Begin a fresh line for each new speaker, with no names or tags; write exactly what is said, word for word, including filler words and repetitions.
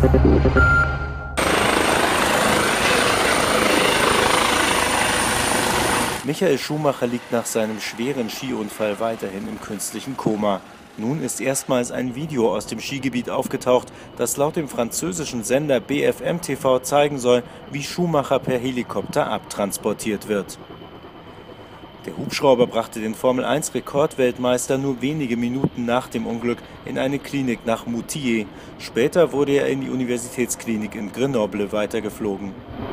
Michael Schumacher liegt nach seinem schweren Skiunfall weiterhin im künstlichen Koma. Nun ist erstmals ein Video aus dem Skigebiet aufgetaucht, das laut dem französischen Sender B F M T V zeigen soll, wie Schumacher per Helikopter abtransportiert wird. Der Hubschrauber brachte den Formel eins Rekordweltmeister nur wenige Minuten nach dem Unglück in eine Klinik nach Moutier. Später wurde er in die Universitätsklinik in Grenoble weitergeflogen.